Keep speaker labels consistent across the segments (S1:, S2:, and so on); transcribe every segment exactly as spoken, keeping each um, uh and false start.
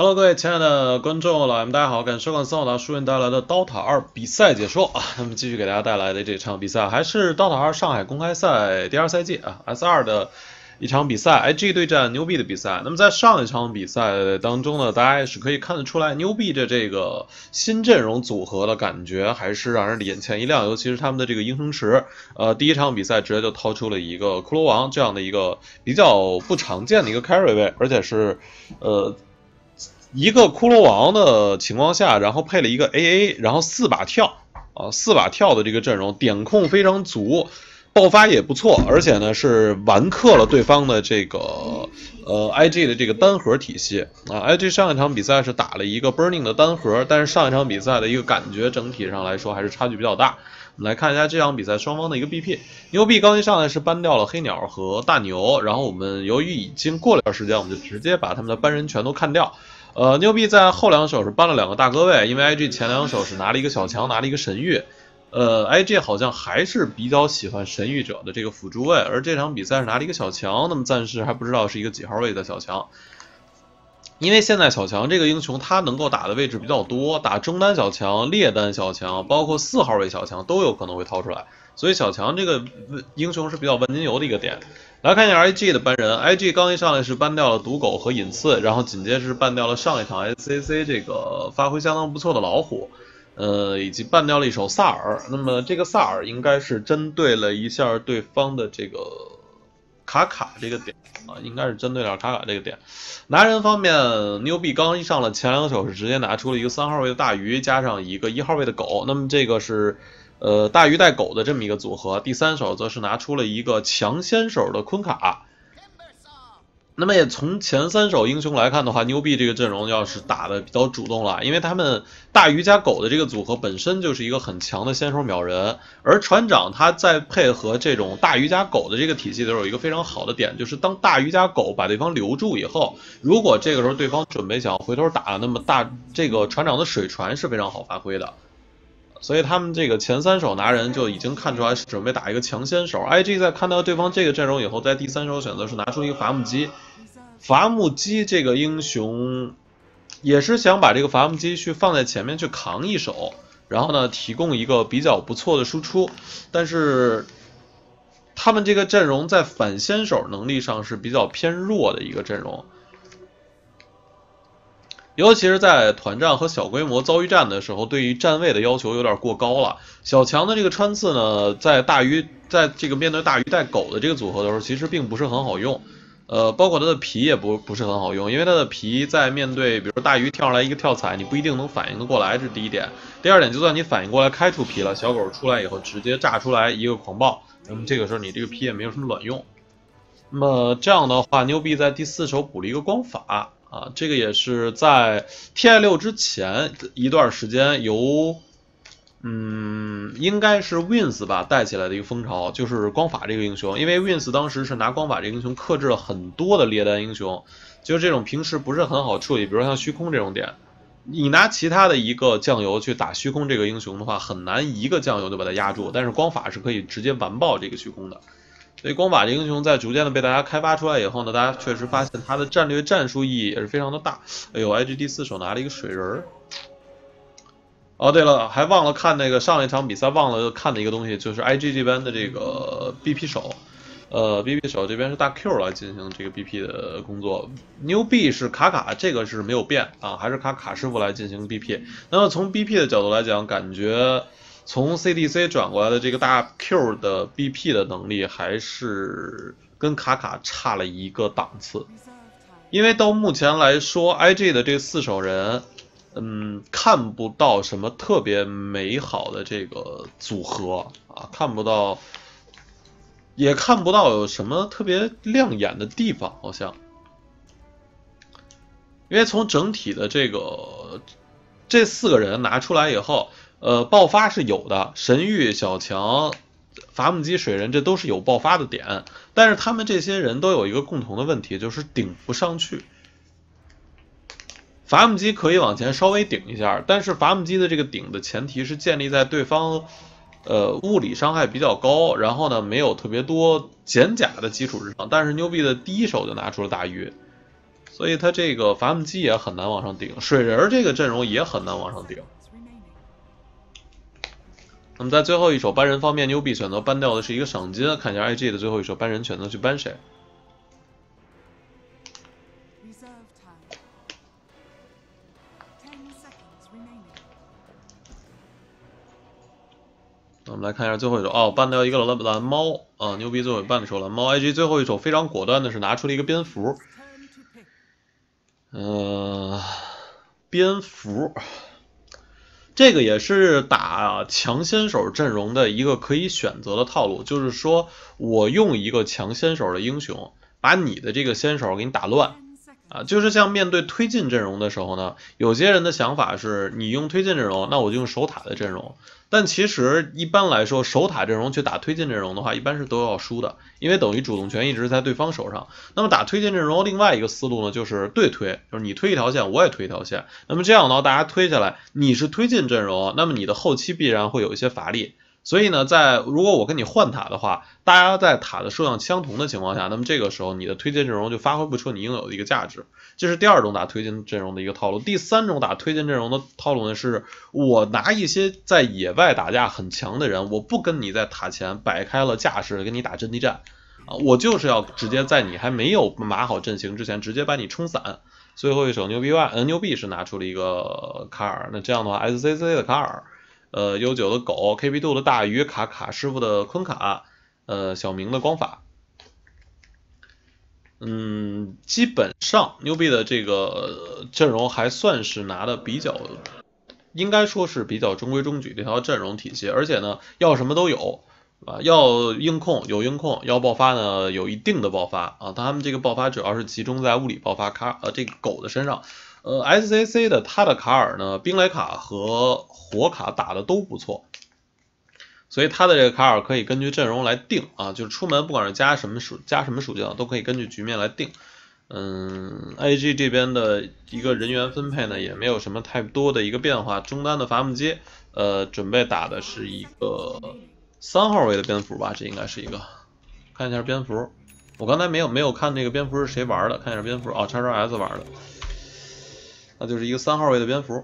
S1: Hello，各位亲爱的观众老 M，大家好，感谢收看三好大书院带来的《刀塔二》比赛解说啊。那么继续给大家带来的这场比赛还是《刀塔二》上海公开赛第二赛季啊 S 二的一场比赛 ，I G 对战牛币的比赛。那么在上一场比赛当中呢，大家也是可以看得出来，牛币的这个新阵容组合的感觉还是让人眼前一亮，尤其是他们的这个英雄池，呃，第一场比赛直接就掏出了一个骷髅王这样的一个比较不常见的一个 carry 位，而且是呃。一个骷髅王的情况下，然后配了一个 A A， 然后四把跳啊，四把跳的这个阵容，点控非常足，爆发也不错，而且呢是完克了对方的这个呃 I G 的这个单核体系啊。I G 上一场比赛是打了一个 Burning 的单核，但是上一场比赛的一个感觉整体上来说还是差距比较大。我们来看一下这场比赛双方的一个 B P， 牛币刚一上来是搬掉了黑鸟和大牛，然后我们由于已经过了一段时间，我们就直接把他们的班人全都看掉。呃，牛币在后两手是搬了两个大哥位，因为 I G 前两手是拿了一个小强，拿了一个神域。呃 ，I G 好像还是比较喜欢神域者的这个辅助位，而这场比赛是拿了一个小强，那么暂时还不知道是一个几号位的小强。因为现在小强这个英雄他能够打的位置比较多，打中单小强、劣单小强，包括四号位小强都有可能会掏出来，所以小强这个英雄是比较万金油的一个点。来看一下 I G 的班人 ，I G 刚一上来是搬掉了毒狗和隐刺，然后紧接着是搬掉了上一场 S C C 这个发挥相当不错的老虎，呃，以及搬掉了一手萨尔。那么这个萨尔应该是针对了一下对方的这个卡卡这个点啊，应该是针对了卡卡这个点。拿人方面，牛币刚一上了前两手是直接拿出了一个三号位的大鱼，加上一个一号位的狗，那么这个是。呃，大鱼带狗的这么一个组合，第三手则是拿出了一个强先手的昆卡。那么也从前三手英雄来看的话，牛币这个阵容要是打的比较主动了，因为他们大鱼加狗的这个组合本身就是一个很强的先手秒人，而船长他在配合这种大鱼加狗的这个体系的时候，有一个非常好的点，就是当大鱼加狗把对方留住以后，如果这个时候对方准备想要回头打，那么大这个船长的水船是非常好发挥的。所以他们这个前三手拿人就已经看出来是准备打一个强先手。I G 在看到对方这个阵容以后，在第三手选择是拿出一个伐木机。伐木机这个英雄也是想把这个伐木机去放在前面去扛一手，然后呢提供一个比较不错的输出。但是他们这个阵容在反先手能力上是比较偏弱的一个阵容。尤其是在团战和小规模遭遇战的时候，对于站位的要求有点过高了。小强的这个穿刺呢，在大鱼在这个面对大鱼带狗的这个组合的时候，其实并不是很好用。呃，包括它的皮也不不是很好用，因为它的皮在面对比如说大鱼跳上来一个跳踩，你不一定能反应得过来，这是第一点。第二点，就算你反应过来开出皮了，小狗出来以后直接炸出来一个狂暴，那么这个时候你这个皮也没有什么卵用。那么这样的话，牛币在第四手补了一个光法。啊，这个也是在 T I 六之前一段时间由，嗯，应该是 Wins 吧带起来的一个风潮，就是光法这个英雄，因为 Wins 当时是拿光法这个英雄克制了很多的劣单英雄，就是这种平时不是很好处理，比如像虚空这种点，你拿其他的一个酱油去打虚空这个英雄的话，很难一个酱油就把它压住，但是光法是可以直接完爆这个虚空的。所以光法这个英雄在逐渐的被大家开发出来以后呢，大家确实发现它的战略战术意义也是非常的大。哎呦 ，I G 第四手拿了一个水人儿。哦，对了，还忘了看那个上一场比赛忘了看的一个东西，就是 I G 这边的这个 B P 手，呃 ，B P 手这边是大 Q 来进行这个 B P 的工作，牛币是卡卡，这个是没有变啊，还是卡卡师傅来进行 B P。那么从 B P 的角度来讲，感觉。从 C D C 转过来的这个大 Q 的 B P 的能力还是跟卡卡差了一个档次，因为到目前来说 I G 的这四手人，嗯，看不到什么特别美好的这个组合啊，看不到，也看不到有什么特别亮眼的地方，好像，因为从整体的这个这四个人拿出来以后。呃，爆发是有的，神域、小强、伐木机、水人，这都是有爆发的点，但是他们这些人都有一个共同的问题，就是顶不上去。伐木机可以往前稍微顶一下，但是伐木机的这个顶的前提是建立在对方，呃，物理伤害比较高，然后呢没有特别多减甲的基础之上。但是牛币的第一手就拿出了大鱼， 所以他这个伐木机也很难往上顶，水人这个阵容也很难往上顶。那么在最后一手搬人方面，牛逼选择搬掉的是一个赏金，看一下 I G 的最后一手搬人选择去搬谁。我们来看一下最后一手哦，搬掉一个蓝蓝猫啊，牛逼最后搬了一手蓝猫。I G 最后一手非常果断的是拿出了一个蝙蝠，嗯、呃，蝙蝠。这个也是打强先手阵容的一个可以选择的套路，就是说我用一个强先手的英雄，把你的这个先手给你打乱啊。就是像面对推进阵容的时候呢，有些人的想法是你用推进阵容，那我就用守塔的阵容。但其实一般来说，守塔阵容去打推进阵容的话，一般是都要输的，因为等于主动权一直在对方手上。那么打推进阵容，另外一个思路呢，就是对推，就是你推一条线，我也推一条线。那么这样的话，大家推下来，你是推进阵容，那么你的后期必然会有一些乏力。所以呢，在如果我跟你换塔的话，大家在塔的数量相同的情况下，那么这个时候你的推进阵容就发挥不出你应有的一个价值。这是第二种打推进阵容的一个套路。第三种打推进阵容的套路呢，是我拿一些在野外打架很强的人，我不跟你在塔前摆开了架势跟你打阵地战啊，我就是要直接在你还没有码好阵型之前，直接把你冲散。最后一手牛逼 Y 呃牛逼是拿出了一个卡尔，那这样的话 S C C 的卡尔。呃，悠久的狗 ，K P 度的大鱼，卡卡师傅的昆卡，呃，小明的光法，嗯，基本上牛逼的这个阵容还算是拿的比较，应该说是比较中规中矩的一条阵容体系，而且呢，要什么都有啊，要硬控有硬控，要爆发呢有一定的爆发啊，他们这个爆发主要是集中在物理爆发卡呃这个狗的身上。呃 ，S C C 的他的卡尔呢，冰雷卡和火卡打的都不错，所以他的这个卡尔可以根据阵容来定啊，就是出门不管是加什么属加什么属性，都可以根据局面来定。嗯 ，A G 这边的一个人员分配呢，也没有什么太多的一个变化。中单的伐木机，呃，准备打的是一个三号位的蝙蝠吧，这应该是一个。看一下蝙蝠，我刚才没有没有看那个蝙蝠是谁玩的，看一下蝙蝠哦，叉叉 S 玩的。那就是一个三号位的蝙蝠。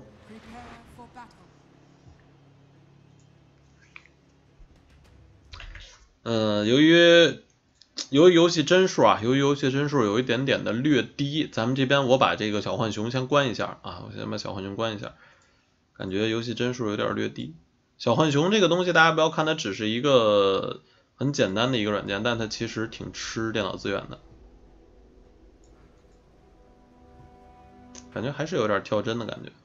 S1: 嗯、呃，由于由于游戏帧数啊，由于游戏帧数有一点点的略低，咱们这边我把这个小浣熊先关一下啊，我先把小浣熊关一下，感觉游戏帧数有点略低。小浣熊这个东西大家不要看它只是一个很简单的一个软件，但它其实挺吃电脑资源的。感觉还是有点跳帧的感觉，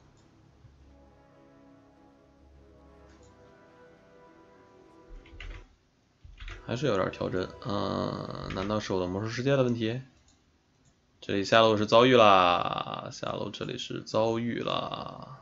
S1: 还是有点跳帧。嗯，难道是我的魔兽世界的问题？这里下路是遭遇啦，下路这里是遭遇啦，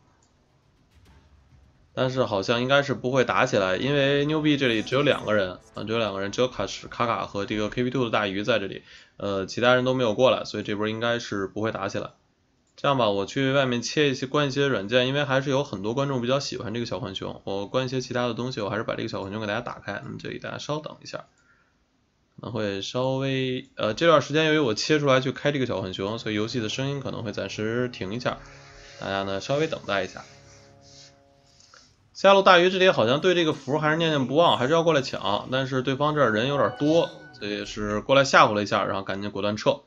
S1: 但是好像应该是不会打起来，因为牛逼这里只有两个人啊，只有两个人，只有卡卡卡和这个 K P 二 的大鱼在这里，呃，其他人都没有过来，所以这波应该是不会打起来。这样吧，我去外面切一些关一些软件，因为还是有很多观众比较喜欢这个小浣熊。我关一些其他的东西，我还是把这个小浣熊给大家打开。那么这里大家稍等一下，可能会稍微呃这段时间由于我切出来去开这个小浣熊，所以游戏的声音可能会暂时停一下，大家呢稍微等待一下。下路大鱼这里好像对这个符还是念念不忘，还是要过来抢，但是对方这儿人有点多，所以是过来吓唬了一下，然后赶紧果断撤。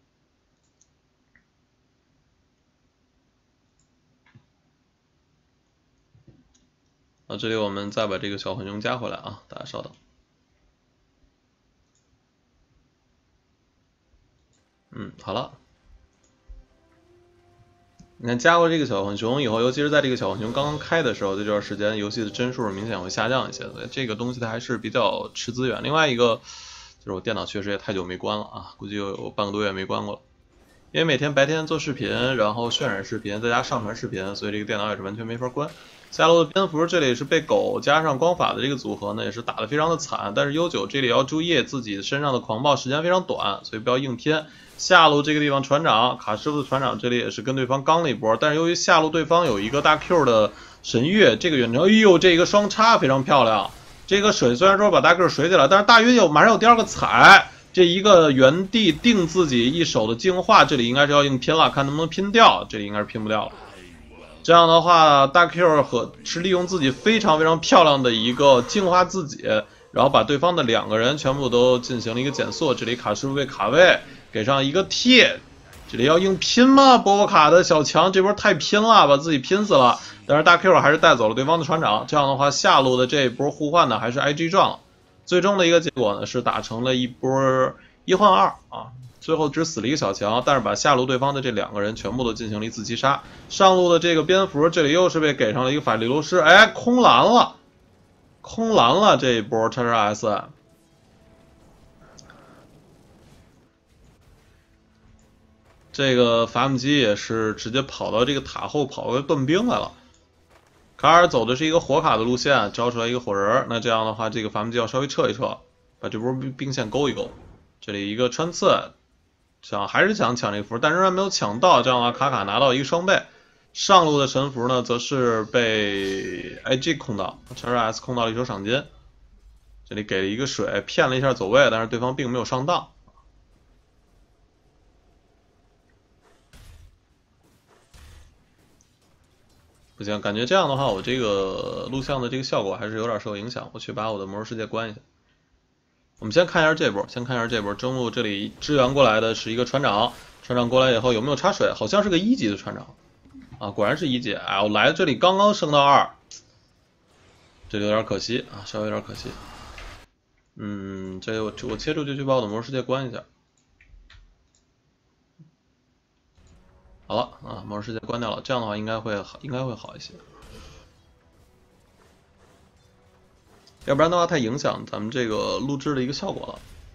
S1: 啊，这里我们再把这个小浣熊加回来啊，大家稍等。嗯，好了。你看加过这个小浣熊以后，尤其是在这个小浣熊刚刚开的时候，这段时间游戏的帧数明显会下降一些，所以这个东西它还是比较吃资源。另外一个就是我电脑确实也太久没关了啊，估计有有半个多月没关过了。因为每天白天做视频，然后渲染视频，在家上传视频，所以这个电脑也是完全没法关。下路的蝙蝠这里是被狗加上光法的这个组合呢，也是打得非常的惨。但是悠久这里要注意自己身上的狂暴时间非常短，所以不要硬拼。下路这个地方船长卡师傅的船长这里也是跟对方刚了一波，但是由于下路对方有一个大 Q 的神月，这个远程，哎呦，这个双叉非常漂亮。这个水虽然说把大 Q 水起来，但是大鱼有马上有第二个踩。 这一个原地定自己一手的净化，这里应该是要硬拼了，看能不能拼掉。这里应该是拼不掉了。这样的话，大 Q 和是利用自己非常非常漂亮的一个净化自己，然后把对方的两个人全部都进行了一个减速。这里卡师傅被卡位，给上一个 T。这里要硬拼吗？波波卡的小强这波太拼了，把自己拼死了。但是大 Q 还是带走了对方的船长。这样的话，下路的这一波互换呢，还是 I G 撞了。最终的一个结果呢，是打成了一波一换二啊。最后只死了一个小强，但是把下路对方的这两个人全部都进行了一次击杀。上路的这个蝙蝠，这里又是被给上了一个法力流失，哎，空蓝了，空蓝了这一波叉叉 S。这个伐木机也是直接跑到这个塔后跑个断兵来了。卡尔走的是一个火卡的路线，招出来一个火人，那这样的话，这个伐木机要稍微撤一撤，把这波兵线勾一勾。这里一个穿刺。想还是想抢这个符，但仍然没有抢到。这样的话，卡卡拿到一个双倍。上路的神符呢，则是被 I G 控到，叉 S 控到了一手赏金。这里给了一个水，骗了一下走位，但是对方并没有上当。不行，感觉这样的话，我这个录像的这个效果还是有点受影响。我去把我的魔兽世界关一下。我们先看一下这波，先看一下这波中路这里支援过来的是一个船长，船长过来以后有没有插水？好像是个一级的船长啊，果然是一级。哎，我来这里刚刚升到二，这里有点可惜啊，稍微有点可惜。嗯，这我我切出去去把我的魔兽世界关一下。好了啊，魔兽世界关掉了，这样的话应该会好，应该会好一些。要不然的话太影响咱们这个录制的一个效果了。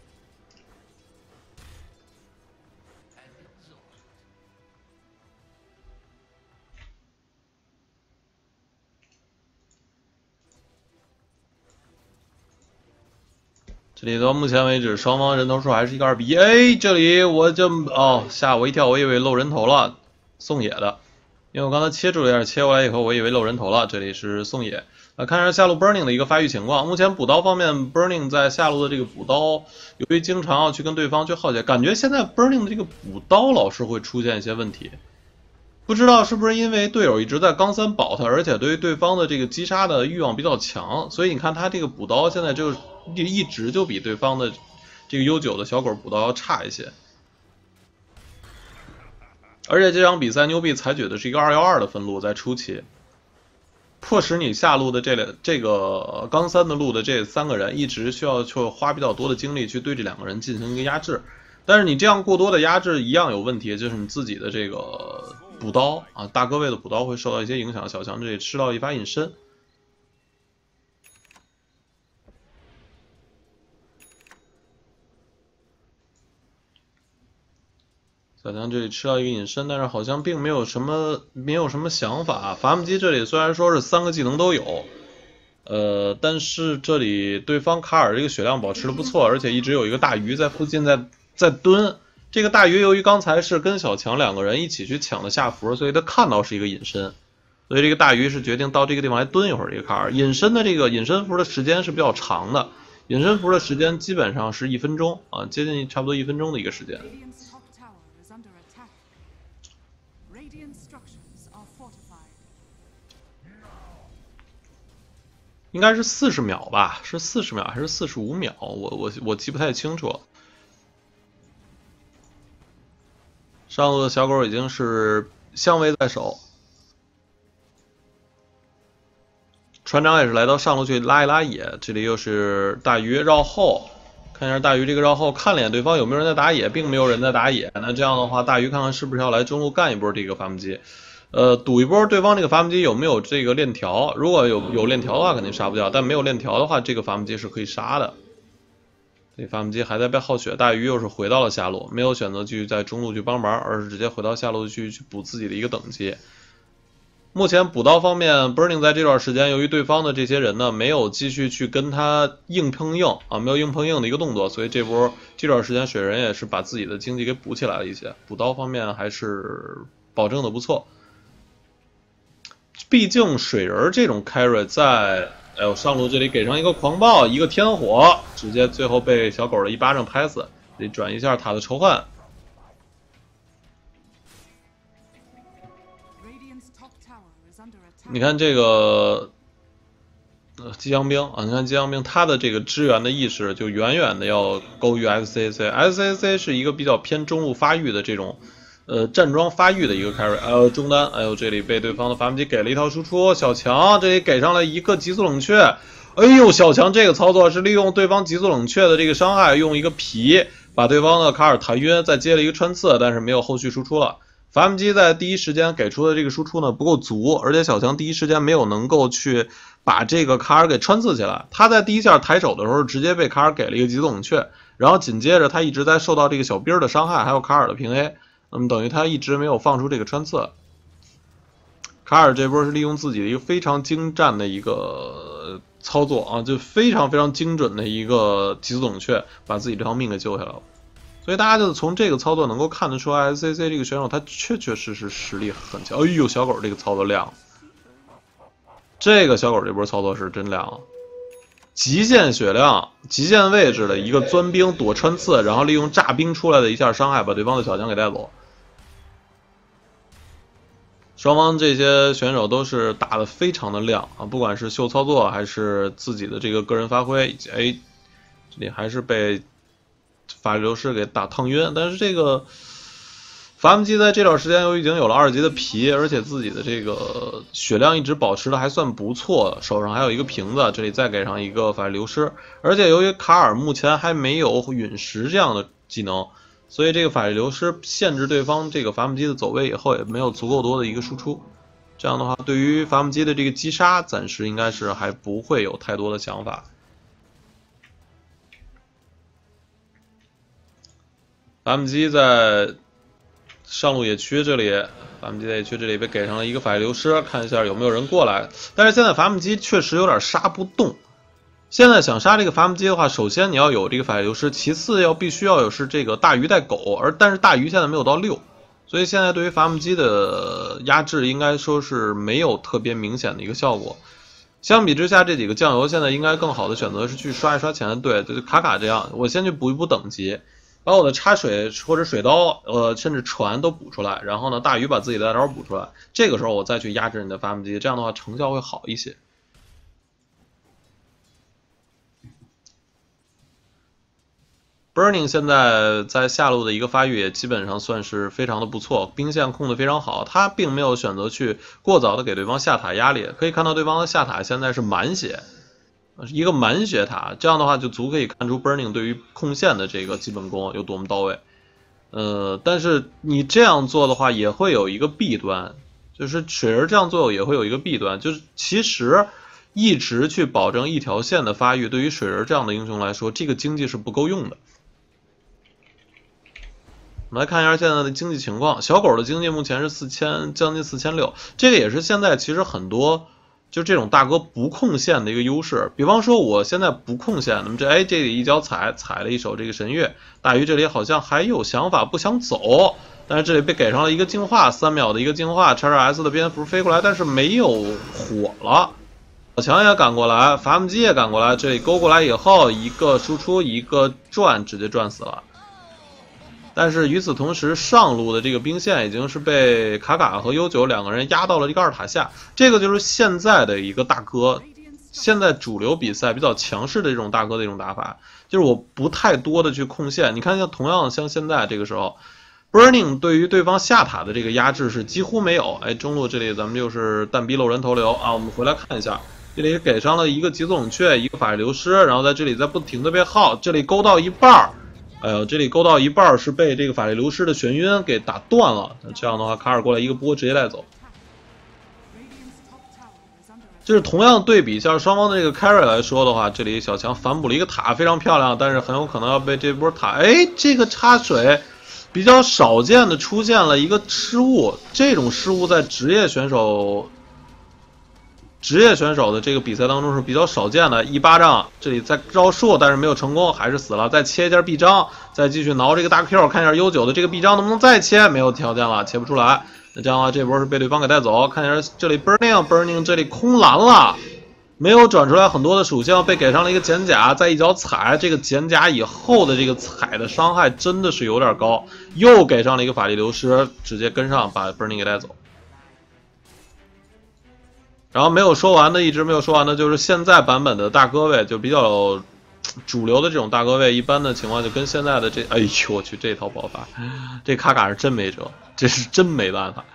S1: 这里到目前为止，双方人头数还是一个二比一。哎，这里我就哦吓我一跳，我以为漏人头了，宋野的，因为我刚才切住了一下，切过来以后我以为漏人头了。这里是宋野。来看一下下路 Burning 的一个发育情况。目前补刀方面 ，Burning 在下路的这个补刀，由于经常要去跟对方去耗血，感觉现在 Burning 的这个补刀老是会出现一些问题。不知道是不是因为队友一直在钢三保他，而且对于对方的这个击杀的欲望比较强，所以你看他这个补刀现在就一直就比对方的这个悠久的小狗补刀要差一些。而且这场比赛牛逼采取的是一个二幺二的分路，在初期。迫使你下路的这两这个钢三的路的这三个人一直需要去花比较多的精力去对这两个人进行一个压制，但是你这样过多的压制一样有问题，就是你自己的这个补刀啊，大哥位的补刀会受到一些影响。小强这里吃到一发隐身，小强这里吃到一个隐身，但是好像并没有什么没有什么想法。伐木机这里虽然说是三个技能都有，呃，但是这里对方卡尔这个血量保持的不错，而且一直有一个大鱼在附近在在蹲。这个大鱼由于刚才是跟小强两个人一起去抢的下符，所以他看到是一个隐身，所以这个大鱼是决定到这个地方来蹲一会儿。这个卡尔隐身的这个隐身符的时间是比较长的，隐身符的时间基本上是一分钟啊，接近差不多一分钟的一个时间。应该是四十秒吧，是四十秒还是四十五秒？我我我记不太清楚了。上路的小狗已经是相位在手，船长也是来到上路去拉一拉野。这里又是大鱼绕后，看一下大鱼这个绕后，看脸对方有没有人在打野，并没有人在打野。那这样的话，大鱼看看是不是要来中路干一波这个伐木机。呃，赌一波对方这个伐木机有没有这个链条，如果有有链条的话，肯定杀不掉；但没有链条的话，这个伐木机是可以杀的。这伐木机还在被耗血，大鱼又是回到了下路，没有选择继续在中路去帮忙，而是直接回到下路去去补自己的一个等级。目前补刀方面 ，Burning 在这段时间，由于对方的这些人呢没有继续去跟他硬碰硬啊，没有硬碰硬的一个动作，所以这波这段时间水人也是把自己的经济给补起来了一些，补刀方面还是保证的不错。毕竟水人这种 carry 在，哎呦上路这里给上一个狂暴，一个天火，直接最后被小狗的一巴掌拍死。 得转移一下塔的仇恨。你看这个。 呃，机枪兵啊，你看机枪兵，他的这个支援的意识就远远的要高于 S C C。S C C 是一个比较偏中路发育的这种，呃，站桩发育的一个 carry。哎呦，中单，哎呦，这里被对方的伐木机给了一套输出，小强这里给上了一个急速冷却。哎呦，小强这个操作是利用对方急速冷却的这个伤害，用一个皮把对方的卡尔弹晕，再接了一个穿刺，但是没有后续输出了。 伐木机在第一时间给出的这个输出呢不够足，而且小强第一时间没有能够去把这个卡尔给穿刺起来。他在第一下抬手的时候直接被卡尔给了一个急速冷却，然后紧接着他一直在受到这个小兵的伤害，还有卡尔的平 A， 那么等于他一直没有放出这个穿刺。卡尔这波是利用自己的一个非常精湛的一个操作啊，就非常非常精准的一个急速冷却，把自己这条命给救下来了。 所以大家就从这个操作能够看得出来 ，S C C 这个选手他确确实实实力很强。哎呦，小狗这个操作亮，这个小狗这波操作是真亮，极限血量、极限位置的一个钻冰躲穿刺，然后利用炸冰出来的一下伤害把对方的小强给带走。双方这些选手都是打得非常的亮啊，不管是秀操作还是自己的这个个人发挥，以及哎，这里还是被。 法力流失给打烫晕，但是这个伐木机在这段时间又已经有了二级的皮，而且自己的这个血量一直保持的还算不错，手上还有一个瓶子，这里再给上一个法力流失，而且由于卡尔目前还没有陨石这样的技能，所以这个法力流失限制对方这个伐木机的走位以后也没有足够多的一个输出，这样的话对于伐木机的这个击杀暂时应该是还不会有太多的想法。 伐木机在上路野区这里，伐木机在野区这里被给上了一个法力流失，看一下有没有人过来。但是现在伐木机确实有点杀不动。现在想杀这个伐木机的话，首先你要有这个法力流失，其次要必须要有是这个大鱼带狗，而但是大鱼现在没有到六，所以现在对于伐木机的压制应该说是没有特别明显的一个效果。相比之下，这几个酱油现在应该更好的选择是去刷一刷钱，对，就是卡卡这样，我先去补一补等级。 把我的插水或者水刀，呃，甚至船都补出来，然后呢，大鱼把自己的大招补出来，这个时候我再去压制你的伐木机，这样的话成效会好一些。Burning 现在在下路的一个发育也基本上算是非常的不错，兵线控的非常好，他并没有选择去过早的给对方下塔压力，可以看到对方的下塔现在是满血。 一个满血塔，这样的话就足可以看出 Burning 对于控线的这个基本功有多么到位。呃，但是你这样做的话，也会有一个弊端，就是水人这样做也会有一个弊端，就是其实一直去保证一条线的发育，对于水人这样的英雄来说，这个经济是不够用的。我们来看一下现在的经济情况，小狗的经济目前是四千，将近四千六，这个也是现在其实很多。 就这种大哥不控线的一个优势，比方说我现在不控线，那么这哎这里一脚踩踩了一手这个神月，大鱼这里好像还有想法不想走，但是这里被给上了一个净化，三秒的一个净化，叉叉 S 的蝙蝠飞过来，但是没有火了。小强也赶过来，伐木机也赶过来，这里勾过来以后一个输出一个转，直接转死了。 但是与此同时，上路的这个兵线已经是被卡卡和悠久两个人压到了这个二塔下，这个就是现在的一个大哥，现在主流比赛比较强势的这种大哥的一种打法，就是我不太多的去控线。你看，像同样像现在这个时候 ，Burning 对于对方下塔的这个压制是几乎没有。哎，中路这里咱们又是蛋逼漏人头流啊，我们回来看一下，这里给上了一个急速冷却，一个法力流失，然后在这里在不停的被耗，这里勾到一半儿。 哎呦，这里勾到一半是被这个法力流失的眩晕给打断了。这样的话，卡尔过来一个波直接带走。就是同样对比一下双方的这个 carry 来说的话，这里小强反补了一个塔，非常漂亮，但是很有可能要被这波塔。哎，这个插水比较少见的出现了一个失误，这种失误在职业选手。 职业选手的这个比赛当中是比较少见的，一巴掌这里在绕树，但是没有成功，还是死了。再切一下臂章，再继续挠这个大 Q， 看一下悠久的这个臂章能不能再切，没有条件了，切不出来。那这样的话，这波是被对方给带走。看一下这里 Burning Burning 这里空蓝了， 没有转出来很多的属性，被给上了一个减甲，再一脚踩，这个减甲以后的这个踩的伤害真的是有点高，又给上了一个法力流失，直接跟上把 Burning 给带走。然后没有说完的，一直没有说完的就是现在版本的大哥位，就比较主流的这种大哥位，一般的情况就跟现在的这，哎呦我去，这套爆发，这卡卡是真没辙，这是真没办法。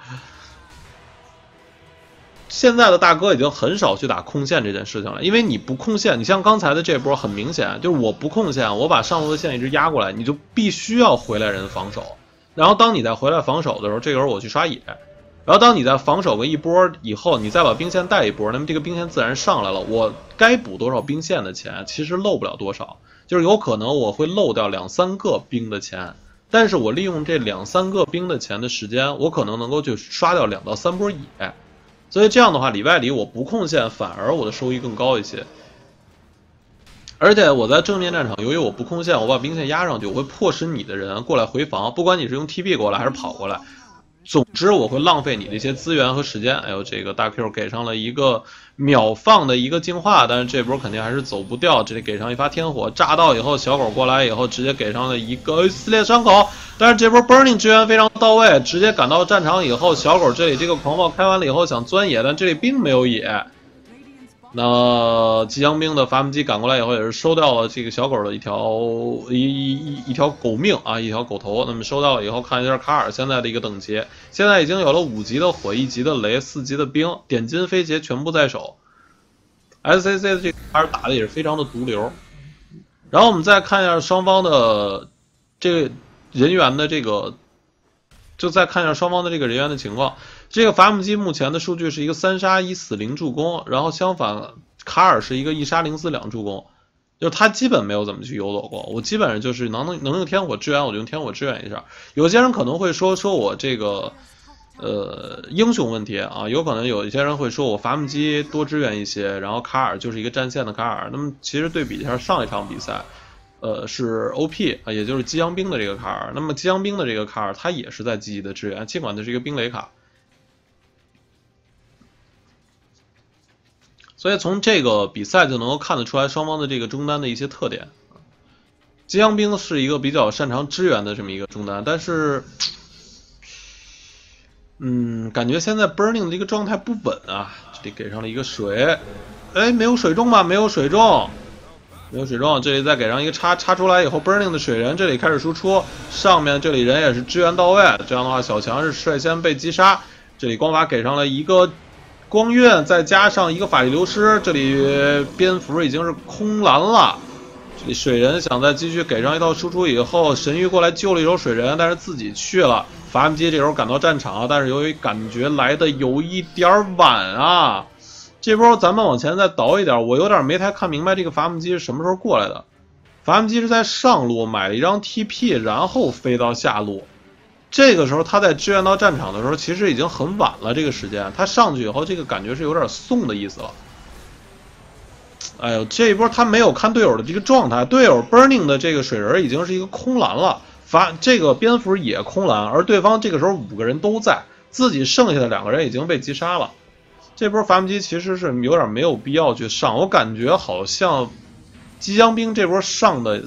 S1: 现在的大哥已经很少去打控线这件事情了，因为你不控线，你像刚才的这波很明显就是我不控线，我把上路的线一直压过来，你就必须要回来人防守。然后当你在回来防守的时候，这个时候我去刷野。然后当你在防守个一波以后，你再把兵线带一波，那么这个兵线自然上来了。我该补多少兵线的钱，其实漏不了多少，就是有可能我会漏掉两三个兵的钱，但是我利用这两三个兵的钱的时间，我可能能够就刷掉两到三波野。所以这样的话，里外里我不控线，反而我的收益更高一些。而且我在正面战场，由于我不控线，我把兵线压上去，我会迫使你的人过来回防，不管你是用 T P 过来还是跑过来。总之我会浪费你的一些资源和时间。哎呦，这个大 Q 给上了一个秒放的一个净化，但是这波肯定还是走不掉，这里给上一发天火炸到以后，小狗过来以后直接给上了一个撕裂伤口，但是这波 Burning 支援非常到位，直接赶到战场以后，小狗这里这个狂暴开完了以后想钻野，但这里并没有野。那吉祥兵的伐木机赶过来以后，也是收掉了这个小狗的一条一一一条狗命啊，一条狗头。那么收到了以后，看一下卡尔现在的一个等级，现在已经有了五级的火、一级的雷、四级的冰，点金飞劫全部在手。S C C 的这个卡尔打的也是非常的毒瘤。然后我们再看一下双方的这个人员的这个，就再看一下双方的这个人员的情况。这个伐木机目前的数据是一个三杀一死零助攻，然后相反卡尔是一个一杀零死两助攻，就是他基本没有怎么去游走过。我基本上就是能能用天火支援我就用天火支援一下。有些人可能会说说我这个呃英雄问题啊，有可能有一些人会说我伐木机多支援一些，然后卡尔就是一个战线的卡尔。那么其实对比一下上一场比赛。呃，是 O P 啊，也就是激扬兵的这个卡尔。那么激扬兵的这个卡尔，他也是在积极的支援，尽管它是一个冰雷卡。所以从这个比赛就能够看得出来双方的这个中单的一些特点。激扬兵是一个比较擅长支援的这么一个中单，但是，嗯，感觉现在 Burning 的这个状态不稳啊。这里给上了一个水，哎，没有水中吧？没有水中。没有水中，这里再给上一个插插出来以后 ，Burning 的水人这里开始输出，上面这里人也是支援到位，这样的话小强是率先被击杀，这里光法给上了一个光晕，再加上一个法力流失，这里蝙蝠已经是空蓝了，这里水人想再继续给上一套输出以后，神域过来救了一手水人，但是自己去了，伐木机这时候赶到战场，但是由于感觉来的有一点晚啊。这波咱们往前再倒一点，我有点没太看明白这个伐木机是什么时候过来的。伐木机是在上路买了一张 T P， 然后飞到下路。这个时候他在支援到战场的时候，其实已经很晚了。这个时间他上去以后，这个感觉是有点送的意思了。哎呦，这一波他没有看队友的这个状态，队友 Burning 的这个水人已经是一个空蓝了，伐这个蝙蝠也空蓝，而对方这个时候五个人都在，自己剩下的两个人已经被击杀了。这波伐木机其实是有点没有必要去上，我感觉好像激将兵这波上的，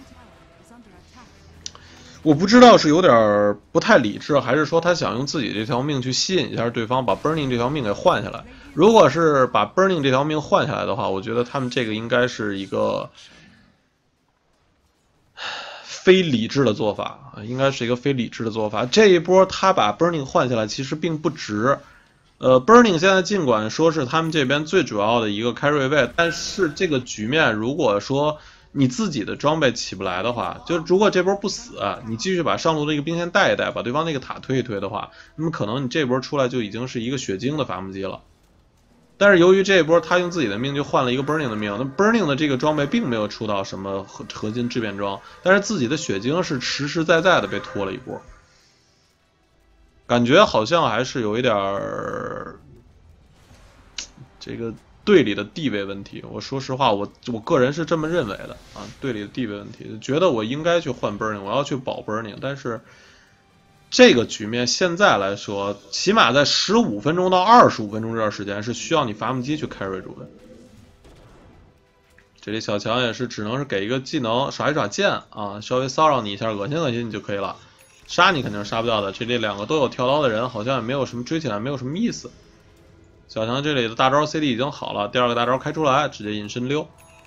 S1: 我不知道是有点不太理智，还是说他想用自己这条命去吸引一下对方，把 Burning 这条命给换下来。如果是把 Burning 这条命换下来的话，我觉得他们这个应该是一个非理智的做法，应该是一个非理智的做法。这一波他把 Burning 换下来，其实并不值。呃 ，Burning 现在尽管说是他们这边最主要的一个开瑞位，但是这个局面如果说你自己的装备起不来的话，就如果这波不死，你继续把上路的一个兵线带一带，把对方那个塔推一推的话，那么可能你这波出来就已经是一个血晶的伐木机了。但是由于这一波他用自己的命就换了一个 Burning 的命，那 Burning 的这个装备并没有出到什么核核心质变装，但是自己的血晶是实实在在的被拖了一波。感觉好像还是有一点儿这个队里的地位问题。我说实话，我我个人是这么认为的啊，队里的地位问题，觉得我应该去换 Burning， 我要去保 Burning， 但是这个局面现在来说，起码在十五分钟到二十五分钟这段时间是需要你伐木机去 carry 住的。 这里小强也是只能是给一个技能耍一耍剑啊，稍微骚扰你一下，恶心恶心你就可以了。杀你肯定是杀不掉的。这里两个都有跳刀的人，好像也没有什么追起来，没有什么意思。小强这里的大招 C D 已经好了，第二个大招开出来，直接隐身溜。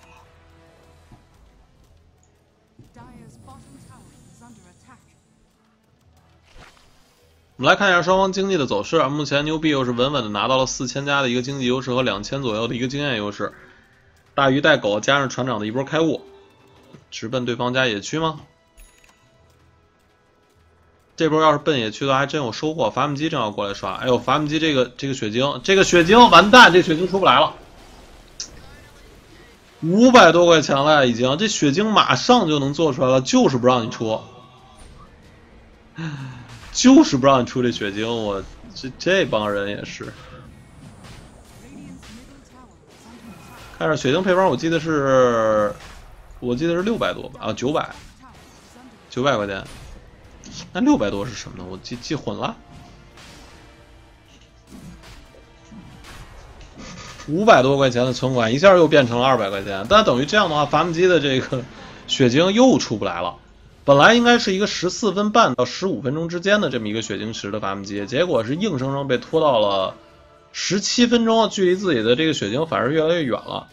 S1: 我们来看一下双方经济的走势，目前牛逼又是稳稳的拿到了四千加的一个经济优势和两千左右的一个经验优势。大鱼带狗加上船长的一波开悟，直奔对方家野区吗？这波要是奔野区的话，还真有收获。伐木机正要过来刷，哎呦，伐木机这个这个血晶，这个血晶完蛋，这血晶出不来了，五百多块钱了已经，这血晶马上就能做出来了，就是不让你出，就是不让你出这血晶，我这这帮人也是。看着血晶配方，我记得是，我记得是六百多吧，啊，九百，九百块钱。那六百多是什么呢？我记记混了。五百多块钱的存款一下又变成了二百块钱，但等于这样的话，伐木机的这个血晶又出不来了。本来应该是一个十四分半到十五分钟之间的这么一个血晶池的伐木机，结果是硬生生被拖到了十七分钟，距离自己的这个血晶反而越来越远了。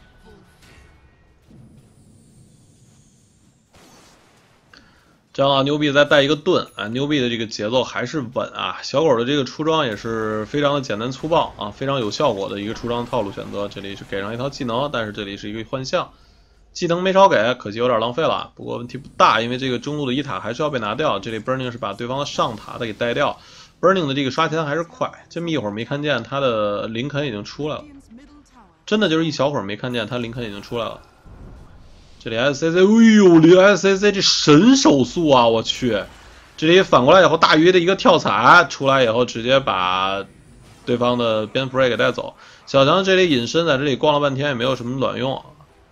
S1: 这样啊，牛逼再带一个盾啊，牛逼的这个节奏还是稳啊。小狗的这个出装也是非常的简单粗暴啊，非常有效果的一个出装套路选择。这里是给上一套技能，但是这里是一个幻象，技能没少给，可惜有点浪费了。不过问题不大，因为这个中路的一塔还是要被拿掉。这里 Burning 是把对方的上塔的给带掉 ，Burning 的这个刷钱还是快。这么一会儿没看见他的林肯已经出来了，真的就是一小会儿没看见他林肯已经出来了。这里 S C C， 哎呦，这 S C C 这神手速啊！我去，这里反过来以后，大鱼的一个跳踩出来以后，直接把对方的蝙蝠 ray 给带走。小强这里隐身在这里逛了半天，也没有什么卵用。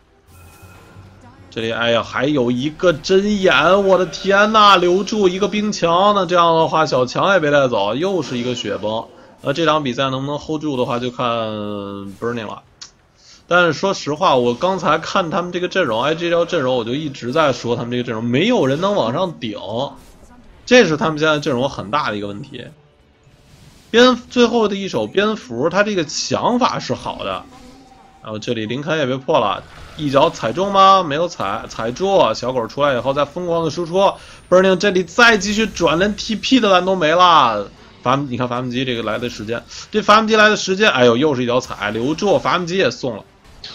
S1: 这里，哎呀，还有一个针眼，我的天呐，留住一个冰墙，那这样的话，小强也被带走，又是一个雪崩。那这场比赛能不能 hold 住的话，就看 Burning 了。但是说实话，我刚才看他们这个阵容，哎，这条阵容我就一直在说他们这个阵容没有人能往上顶，这是他们现在阵容很大的一个问题。蝙最后的一手蝙蝠，他这个想法是好的，然后这里林肯也被破了，一脚踩中吗？没有踩，踩住。小狗出来以后再疯狂的输出 ，Burning 这里再继续转，连 T P 的蓝都没了。伐木，你看伐木机这个来的时间，这伐木机来的时间，哎呦，又是一脚踩，留住，伐木机也送了。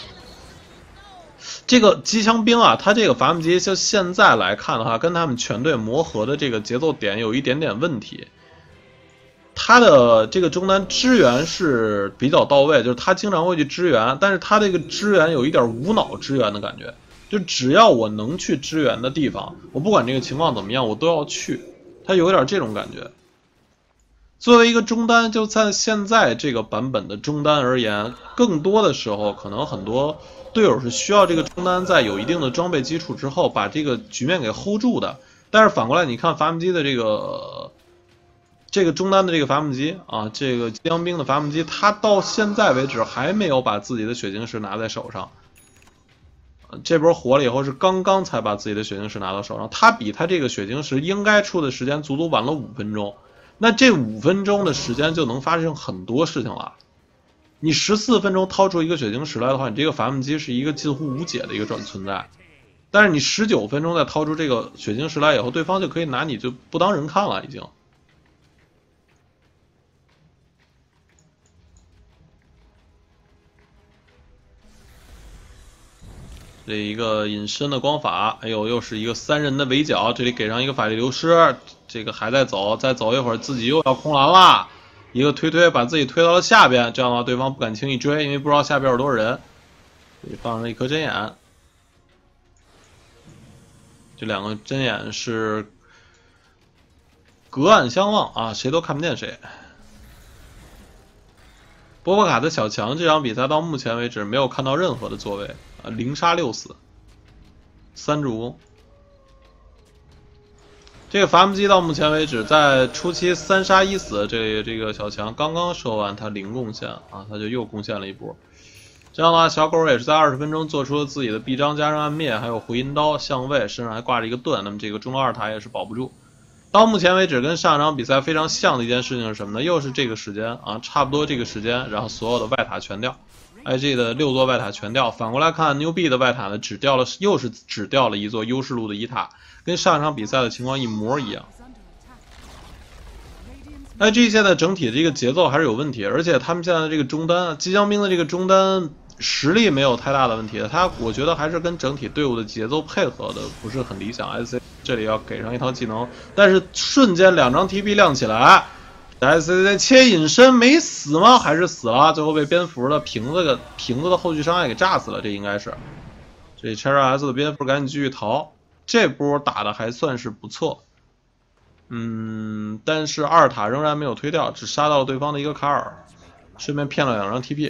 S1: 这个机枪兵啊，他这个伐木机就现在来看的话，跟他们全队磨合的这个节奏点有一点点问题。他的这个中单支援是比较到位，就是他经常会去支援，但是他这个支援有一点无脑支援的感觉，就只要我能去支援的地方，我不管这个情况怎么样，我都要去，他有点这种感觉。作为一个中单，就在现在这个版本的中单而言，更多的时候可能很多队友是需要这个中单在有一定的装备基础之后，把这个局面给 hold 住的。但是反过来，你看伐木机的这个这个中单的这个伐木机啊，这个江兵的伐木机，他到现在为止还没有把自己的血晶石拿在手上。这波活了以后是刚刚才把自己的血晶石拿到手上，他比他这个血晶石应该出的时间足足晚了五分钟。那这五分钟的时间就能发生很多事情了。你十四分钟掏出一个血晶石来的话，你这个伐木机是一个近乎无解的一个转存在。但是你十九分钟再掏出这个血晶石来以后，对方就可以拿你就不当人看了，已经。这一个隐身的光法，哎呦，又是一个三人的围剿，这里给上一个法力流失，这个还在走，再走一会儿自己又要空蓝了，一个推推把自己推到了下边，这样的话对方不敢轻易追，因为不知道下边有多少人。这里放上一颗针眼，这两个针眼是隔岸相望啊，谁都看不见谁。波波卡的小强这场比赛到目前为止没有看到任何的作为啊，零杀六死，三助攻。这个伐木机到目前为止在初期三杀一死，这个这个小强刚刚收完他零贡献啊，他就又贡献了一波。 这样的话，小狗也是在二十分钟做出了自己的臂章加上暗灭，还有回音刀相位，身上还挂着一个盾，那么这个中路二塔也是保不住。到目前为止，跟上一场比赛非常像的一件事情是什么呢？又是这个时间啊，差不多这个时间，然后所有的外塔全掉 ，I G 的六座外塔全掉。反过来看 New B 的外塔呢，只掉了，又是只掉了一座优势路的一塔，跟上一场比赛的情况一模一样。I G 现在整体的这个节奏还是有问题，而且他们现在的这个中单，机枪兵的这个中单实力没有太大的问题，他我觉得还是跟整体队伍的节奏配合的不是很理想。S C 这里要给上一套技能，但是瞬间两张 T P 亮起来 ，S C 切隐身没死吗？还是死了？最后被蝙蝠的瓶子的瓶子的后续伤害给炸死了，这应该是。这 Cherry S 的蝙蝠赶紧继续逃，这波打的还算是不错。嗯，但是二塔仍然没有推掉，只杀到了对方的一个卡尔，顺便骗了两张 T P。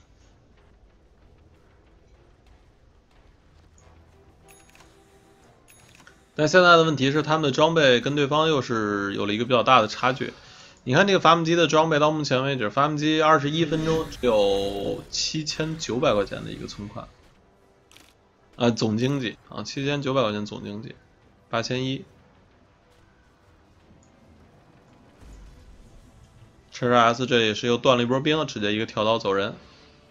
S1: 但现在的问题是，他们的装备跟对方又是有了一个比较大的差距。你看这个伐木机的装备，到目前为止，伐木机二十一分钟只有七千九百块钱的一个存款，呃，总经济啊，七千九百块钱总经济，八千一。Cherry S 这里是又断了一波兵，直接一个跳刀走人。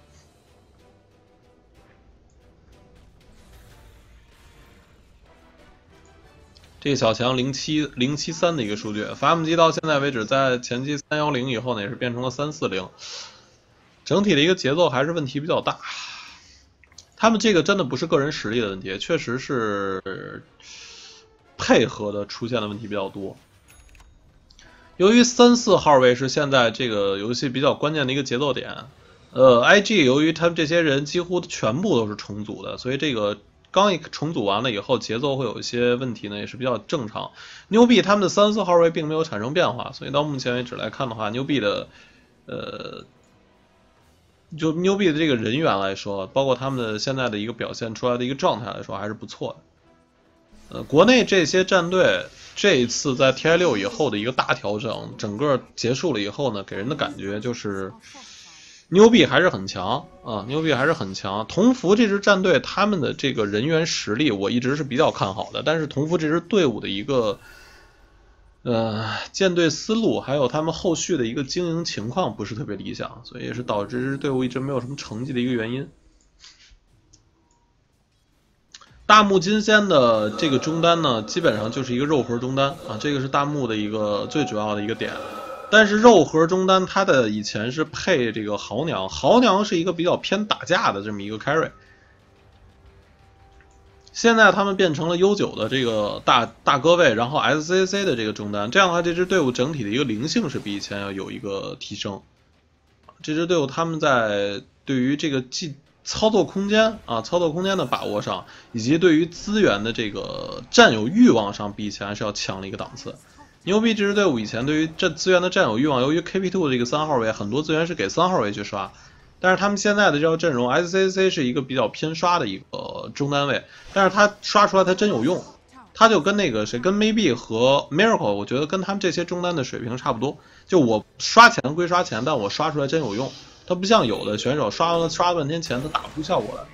S1: 这个小强零七零七三的一个数据，伐木机到现在为止，在前期三幺零以后呢，也是变成了三四零，整体的一个节奏还是问题比较大。他们这个真的不是个人实力的问题，确实是配合的出现的问题比较多。由于三四号位是现在这个游戏比较关键的一个节奏点，呃 ，I G 由于他们这些人几乎全部都是重组的，所以这个刚一重组完了以后，节奏会有一些问题呢，也是比较正常。牛币他们的三四号位并没有产生变化，所以到目前为止来看的话，牛币的呃，就牛币的这个人员来说，包括他们的现在的一个表现出来的一个状态来说，还是不错的。呃，国内这些战队。这一次在 T I 六以后的一个大调整，整个结束了以后呢，给人的感觉就是牛币还是很强啊，牛币还是很强。同福这支战队他们的这个人员实力，我一直是比较看好的，但是同福这支队伍的一个呃建队思路，还有他们后续的一个经营情况不是特别理想，所以也是导致这支队伍一直没有什么成绩的一个原因。大木金仙的这个中单呢，基本上就是一个肉盒中单啊，这个是大木的一个最主要的一个点。但是肉盒中单它的以前是配这个豪娘，豪娘是一个比较偏打架的这么一个 carry。现在他们变成了悠久的这个大大哥位，然后 S C C 的这个中单，这样的话，这支队伍整体的一个灵性是比以前要有一个提升。这支队伍他们在对于这个技操作空间啊，操作空间的把握上，以及对于资源的这个占有欲望上，比以前还是要强了一个档次。牛逼这支队伍以前对于这资源的占有欲望，由于 K P 二 的这个三号位，很多资源是给三号位去刷，但是他们现在的这个阵容 ，S C C 是一个比较偏刷的一个中单位，但是他刷出来他真有用，他就跟那个谁，跟 Maybe 和 Miracle， 我觉得跟他们这些中单的水平差不多。就我刷钱归刷钱，但我刷出来真有用。它不像有的选手刷完了刷了半天钱，他打不出效果来。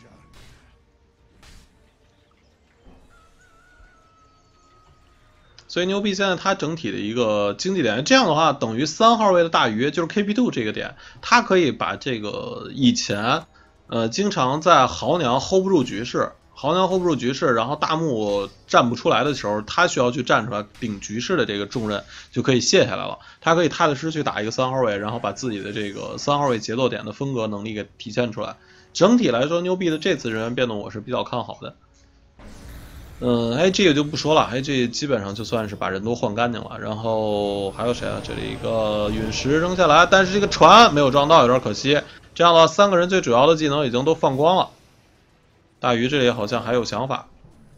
S1: 所以牛逼现在它整体的一个经济点，这样的话等于三号位的大鱼就是 K P 二 这个点，它可以把这个以前呃经常在豪娘 hold 不住局势。豪娘 hold 不住局势，然后大木站不出来的时候，他需要去站出来顶局势的这个重任就可以卸下来了。他可以踏踏实实去打一个三号位，然后把自己的这个三号位节奏点的风格能力给体现出来。整体来说，牛逼的这次人员变动我是比较看好的。嗯 ，I G 也就不说了 ，I G 基本上就算是把人都换干净了。然后还有谁啊？这里一个陨石扔下来，但是这个船没有撞到，有点可惜。这样的话，三个人最主要的技能已经都放光了。大鱼这里好像还有想法，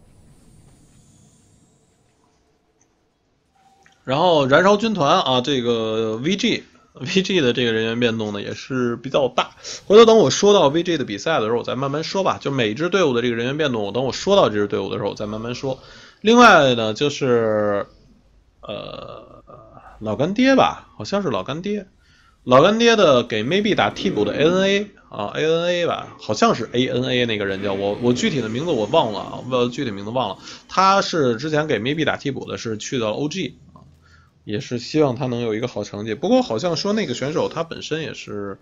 S1: 然后燃烧军团啊，这个 V G V G 的这个人员变动呢也是比较大。回头等我说到 V G 的比赛的时候，我再慢慢说吧。就每支队伍的这个人员变动，我等我说到这支队伍的时候，我再慢慢说。另外呢，就是呃老干爹吧，好像是老干爹。 老干爹的给 maybe 打替补的 A N A 啊 A N A 吧，好像是 A N A 那个人叫我我具体的名字我忘了啊，我具体名字忘了。他是之前给 maybe 打替补的，是去到了 O G 啊，也是希望他能有一个好成绩。不过好像说那个选手他本身也是，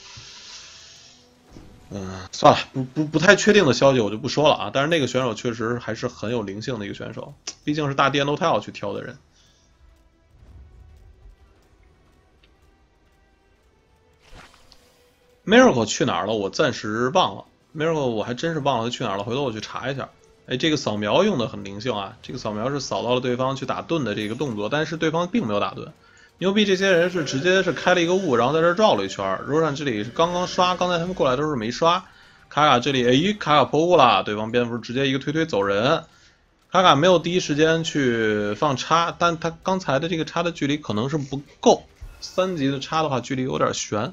S1: 嗯、呃，算了，不不不太确定的消息我就不说了啊。但是那个选手确实还是很有灵性的一个选手，毕竟是大电都他要去挑的人。Miracle 去哪儿了？我暂时忘了。Miracle 我还真是忘了他去哪儿了，回头我去查一下。哎，这个扫描用的很灵性啊！这个扫描是扫到了对方去打盾的这个动作，但是对方并没有打盾。牛逼，这些人是直接是开了一个雾，然后在这绕了一圈。柔善这里是刚刚刷，刚才他们过来都是没刷。卡卡这里，哎，卡卡破雾了，对方蝙蝠直接一个推推走人。卡卡没有第一时间去放叉，但他刚才的这个叉的距离可能是不够，三级的叉的话距离有点悬。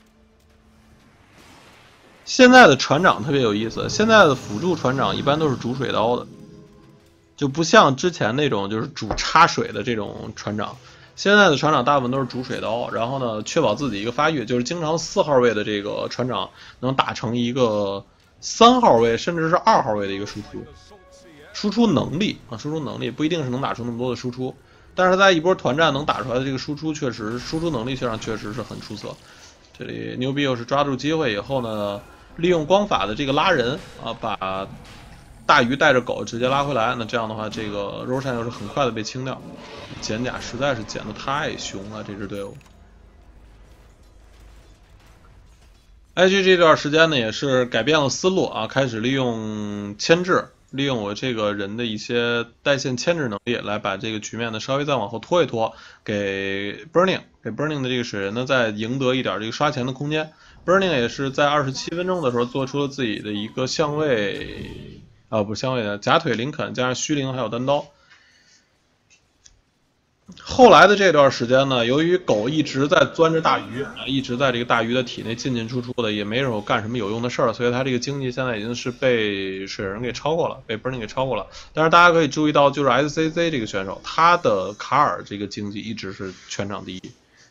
S1: 现在的船长特别有意思，现在的辅助船长一般都是主水刀的，就不像之前那种就是主插水的这种船长。现在的船长大部分都是主水刀，然后呢，确保自己一个发育，就是经常四号位的这个船长能打成一个三号位甚至是二号位的一个输出，输出能力啊，输出能力不一定是能打出那么多的输出，但是在一波团战能打出来的这个输出，确实输出能力上确实是很出色。这里牛逼又是抓住机会以后呢，利用光法的这个拉人啊，把大鱼带着狗直接拉回来。那这样的话，这个柔善又是很快的被清掉。减甲实在是减得太凶了，这支队伍。I G 这段时间呢，也是改变了思路啊，开始利用牵制，利用我这个人的一些带线牵制能力，来把这个局面呢稍微再往后拖一拖，给 Burning 给 Burning 的这个水人呢再赢得一点这个刷钱的空间。Burning 也是在二十七分钟的时候做出了自己的一个相位啊，不是相位的假腿林肯加上虚灵还有单刀。后来的这段时间呢，由于狗一直在钻着大鱼啊，一直在这个大鱼的体内进进出出的，也没有干什么有用的事儿，所以它这个经济现在已经是被水人给超过了，被 Burning 给超过了。但是大家可以注意到，就是 S C Z 这个选手，他的卡尔这个经济一直是全场第一。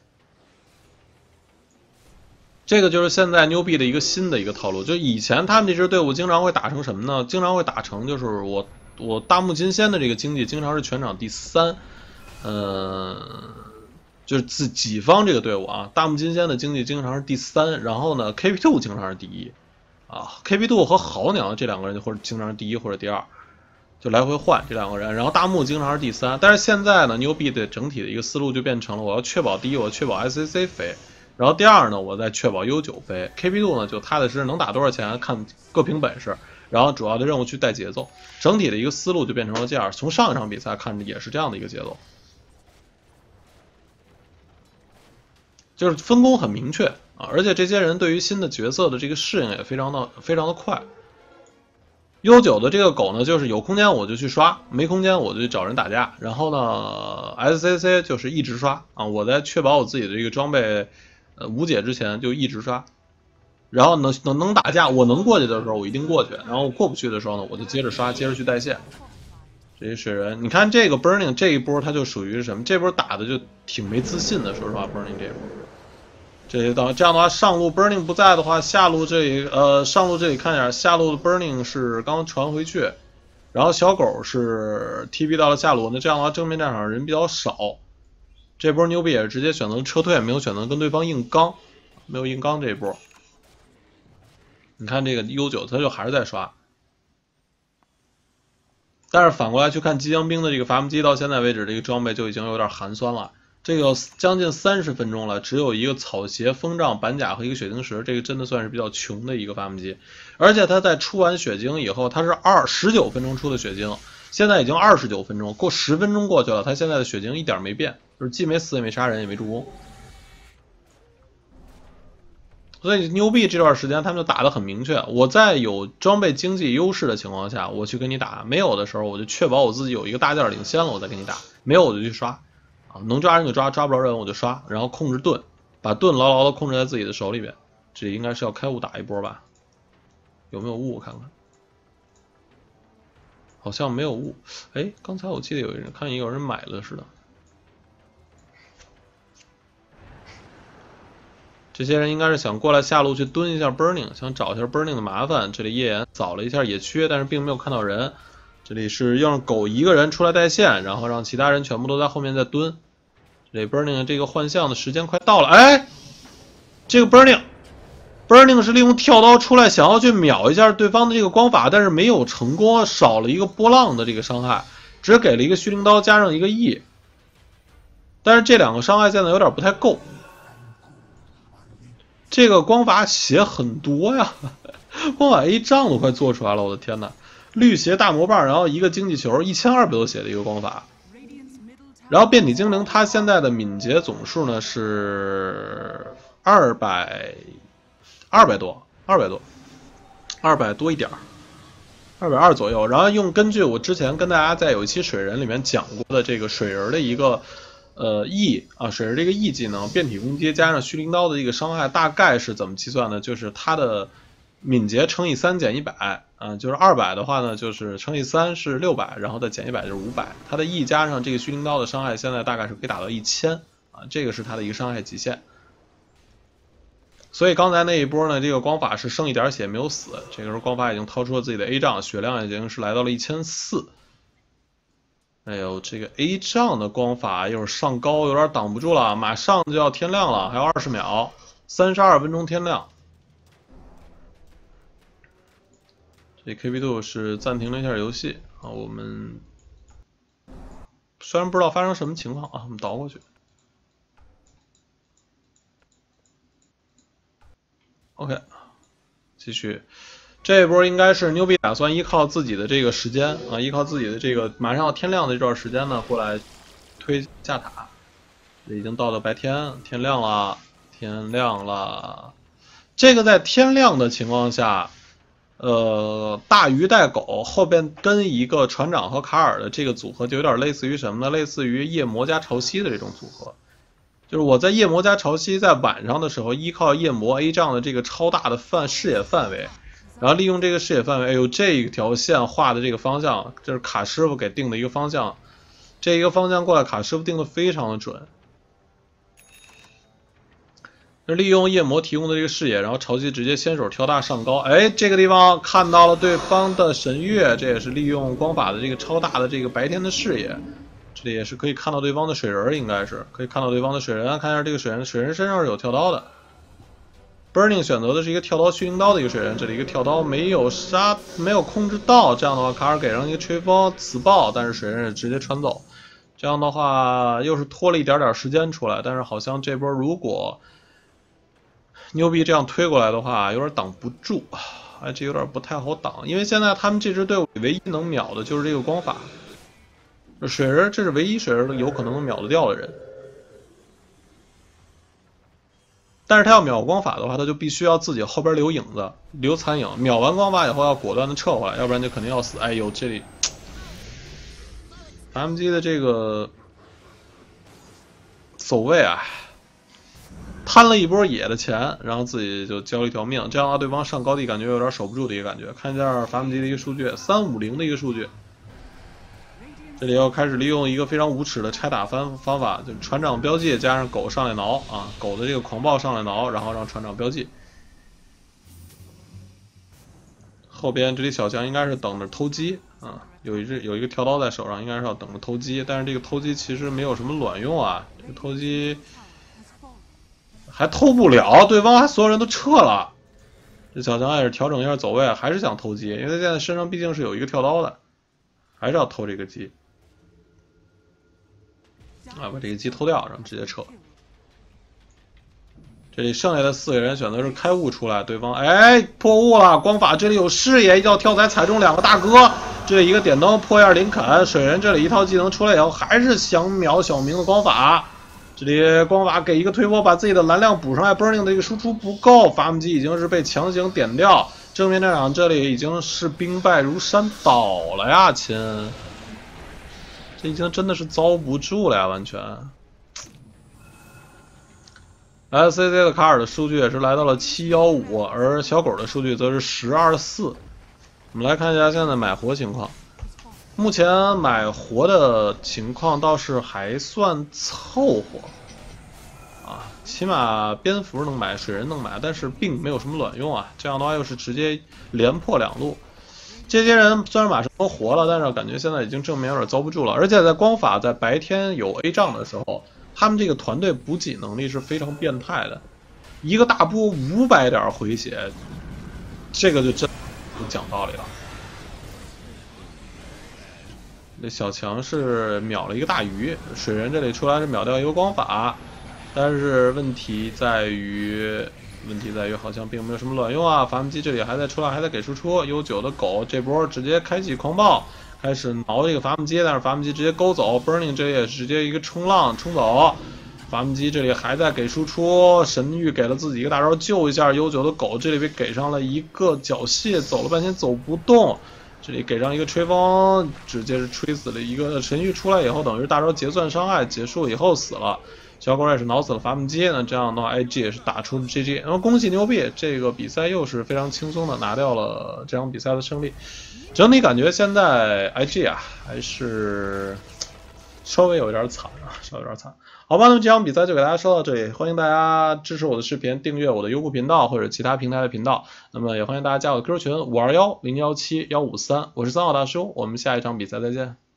S1: 这个就是现在牛币的一个新的一个套路，就以前他们这支队伍经常会打成什么呢？经常会打成就是我我大木金仙的这个经济经常是全场第三。呃，就是自己方这个队伍啊，大木金仙的经济经常是第三，然后呢 K P 二 经常是第一啊 ，K P 二 和豪娘这两个人或者经常是第一或者第二，就来回换这两个人，然后大木经常是第三，但是现在呢，牛币的整体的一个思路就变成了我要确保第一，我要确保 S C C 飞，然后第二呢，我再确保 U 九飞 ，K P 二 呢就踏踏实实能打多少钱看各凭本事。然后主要的任务去带节奏，整体的一个思路就变成了这样。从上一场比赛看着也是这样的一个节奏。就是分工很明确啊，而且这些人对于新的角色的这个适应也非常的非常的快。U 九的这个狗呢，就是有空间我就去刷，没空间我就去找人打架。然后呢 ，S C C 就是一直刷啊，我在确保我自己的这个装备呃无解之前就一直刷。然后能能能打架，我能过去的时候我一定过去，然后我过不去的时候呢，我就接着刷，接着去带线。这些水人，你看这个 Burning 这一波，他就属于是什么？这波打的就挺没自信的，说实话 ，Burning 这一波。这些到这样的话，上路 Burning 不在的话，下路这里呃上路这里看一下，下路的 Burning 是刚传回去，然后小狗是 T B 到了下路，那这样的话正面战场人比较少，这波牛逼也是直接选择撤退，没有选择跟对方硬刚，没有硬刚这一波。你看这个 U 九，他就还是在刷。但是反过来去看机枪兵的这个伐木机，到现在为止这个装备就已经有点寒酸了。这个将近三十分钟了，只有一个草鞋、风杖、板甲和一个血晶石，这个真的算是比较穷的一个伐木机。而且它在出完血晶以后，它是二十九分钟出的血晶，现在已经二十九分钟，过十分钟过去了，它现在的血晶一点没变，就是既没死也没杀人也没助攻。所以牛币这段时间他们就打得很明确，我在有装备经济优势的情况下，我去跟你打；没有的时候，我就确保我自己有一个大件领先了，我再跟你打；没有我就去刷，啊，能抓人就抓，抓不着人我就刷，然后控制盾，把盾牢牢的控制在自己的手里边。这应该是要开雾打一波吧？有没有雾？我看看，好像没有雾。哎，刚才我记得有人看有人买了似的。 这些人应该是想过来下路去蹲一下 Burning， 想找一下 Burning 的麻烦。这里夜眼扫了一下野区，但是并没有看到人。这里是让狗一个人出来带线，然后让其他人全部都在后面再蹲。这里 Burning 这个换象的时间快到了，哎，这个 Burning。Burning 是利用跳刀出来，想要去秒一下对方的这个光法，但是没有成功，少了一个波浪的这个伤害，只给了一个虚灵刀加上一个 E， 但是这两个伤害现在有点不太够。这个光法血很多呀，光法 A 仗都快做出来了，我的天哪！绿鞋大魔棒，然后一个经济球，一千二百多血的一个光法。然后变体精灵它现在的敏捷总数呢是二百。二百多，二百多，二百多一点，二百二左右。然后用根据我之前跟大家在有一期水人里面讲过的这个水人的一个呃 E 啊，水人这个 E 技能变体攻击加上虚灵刀的一个伤害，大概是怎么计算呢？就是它的敏捷乘以三减一百啊，就是二百的话呢，就是乘以三是六百，然后再减一百就是五百。它的 E 加上这个虚灵刀的伤害，现在大概是可以打到一千啊，这个是它的一个伤害极限。所以刚才那一波呢，这个光法是剩一点血没有死，这个时候光法已经掏出了自己的 A 杖，血量已经是来到了一千四百。哎呦，这个 A 杖的光法一会儿上高有点挡不住了，马上就要天亮了，还有二十秒，三十二分钟天亮。这 K P 二 是暂停了一下游戏啊，我们虽然不知道发生什么情况啊，我们倒过去。OK， 继续，这一波应该是牛逼打算依靠自己的这个时间啊，依靠自己的这个马上要天亮的这段时间呢，过来推下塔。已经到了白天，天亮了，天亮了。这个在天亮的情况下，呃，大鱼带狗后边跟一个船长和卡尔的这个组合就有点类似于什么呢？类似于夜魔加潮汐的这种组合。就是我在夜魔加潮汐在晚上的时候，依靠夜魔 A 杖的这个超大的范视野范围，然后利用这个视野范围，哎呦，这条线画的这个方向，这是卡师傅给定的一个方向，这一个方向过来，卡师傅定的非常的准。利用夜魔提供的这个视野，然后潮汐直接先手跳大上高，哎，这个地方看到了对方的神月，这也是利用光法的这个超大的这个白天的视野。这里也是可以看到对方的水人，应该是可以看到对方的水人，看一下这个水人，水人身上是有跳刀的。Burning 选择的是一个跳刀虚灵刀的一个水人，这里一个跳刀没有杀，没有控制到，这样的话卡尔给上一个吹风死爆，但是水人也直接穿走，这样的话又是拖了一点点时间出来，但是好像这波如果牛逼这样推过来的话，有点挡不住，哎，这有点不太好挡，因为现在他们这支队伍唯一能秒的就是这个光法。水人，这是唯一水人有可能秒得掉的人，但是他要秒光法的话，他就必须要自己后边留影子，留残影。秒完光法以后要果断的撤回来，要不然就肯定要死。哎呦，这里 M G 的这个走位啊，贪了一波野的钱，然后自己就交了一条命，这样的话对方上高地感觉有点守不住的一个感觉。看一下 M G 的一个数据，三五零的一个数据。这里要开始利用一个非常无耻的拆打方方法，就是船长标记加上狗上来挠啊，狗的这个狂暴上来挠，然后让船长标记。后边这里小强应该是等着偷鸡啊，有一只有一个跳刀在手上，应该是要等着偷鸡，但是这个偷鸡其实没有什么卵用啊，这个偷鸡还偷不了，对方还所有人都撤了。这小强也是调整一下走位，还是想偷鸡，因为他现在身上毕竟是有一个跳刀的，还是要偷这个鸡。啊，把这个鸡偷掉，然后直接撤。这里剩下的四个人选择是开雾出来，对方哎破雾了，光法这里有视野，一脚跳踩踩中两个大哥，这里一个点灯破一下林肯，水人这里一套技能出来以后，还是想秒小明的光法，这里光法给一个推波，把自己的蓝量补上来 ，Burning 的一个输出不够，法姆机已经是被强行点掉，正面战场这里已经是兵败如山倒了呀，亲。这已经真的是遭不住了呀，完全。S C C 的卡尔的数据也是来到了七一五，而小狗的数据则是十二四。我们来看一下现在买活情况。目前买活的情况倒是还算凑合啊， 起码蝙蝠能买，水人能买，但是并没有什么卵用啊。这样的话又是直接连破两路。这些人虽然马上都活了，但是感觉现在已经正面有点遭不住了。而且在光法在白天有 A 仗的时候，他们这个团队补给能力是非常变态的，一个大波五百点回血，这个就真不讲道理了。这小强是秒了一个大鱼，水人这里出来是秒掉一个光法，但是问题在于，问题在于好像并没有什么卵用啊。伐木机这里还在出来，还在给输出。悠久的狗这波直接开启狂暴，开始挠这个伐木机，但是伐木机直接勾走 ，Burning 这里也直接一个冲浪冲走。伐木机这里还在给输出，神域给了自己一个大招救一下悠久的狗，这里被给上了一个缴械，走了半天走不动。这里给上一个吹风，直接是吹死了一个神域出来以后，等于是大招结算伤害结束以后死了。小狗也是挠死了伐木机，那这样的话 I G 也是打出 G G， 然后恭喜牛逼，这个比赛又是非常轻松的拿掉了这场比赛的胜利。整体感觉现在 I G 啊还是稍微有点惨啊，稍微有点惨。好吧，那么这场比赛就给大家说到这里，欢迎大家支持我的视频，订阅我的优酷频道或者其他平台的频道。那么也欢迎大家加我的 Q Q 群五二幺零幺七幺五三，我是三好大叔，我们下一场比赛再见。